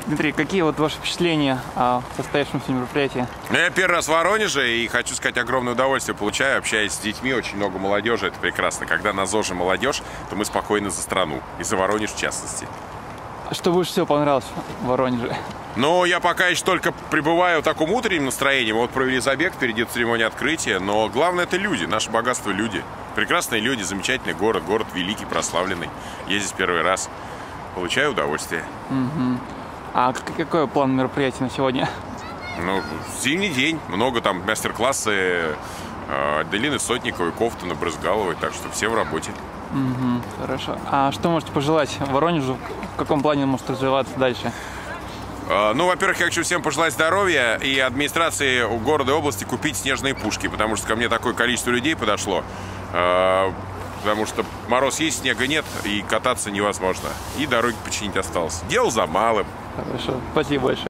Дмитрий, какие вот ваши впечатления о состоявшемся мероприятии? Я первый раз в Воронеже, и хочу сказать, огромное удовольствие получаю, общаясь с детьми, очень много молодежи, это прекрасно. Когда на ЗОЖе молодежь, то мы спокойны за страну, и за Воронеж в частности. Что больше всего понравилось в Воронеже? Ну, я пока еще только пребываю в таком утреннем настроении. Мы вот провели забег, впереди церемония открытия, но главное — это люди, наше богатство — люди. Прекрасные люди, замечательный город, город великий, прославленный. Я здесь первый раз, получаю удовольствие. А какой план мероприятия на сегодня? Ну, зимний день, много там мастер-классы Аделины Сотниковой, Ковтуна, Брызгаловой, так что все в работе. Хорошо. А что можете пожелать Воронежу? В каком плане он может развиваться дальше? Ну, во-первых, я хочу всем пожелать здоровья и администрации города и области купить снежные пушки, потому что ко мне такое количество людей подошло, потому что мороз есть, снега нет, и кататься невозможно. И дороги починить осталось. Дело за малым. Хорошо. Спасибо большое.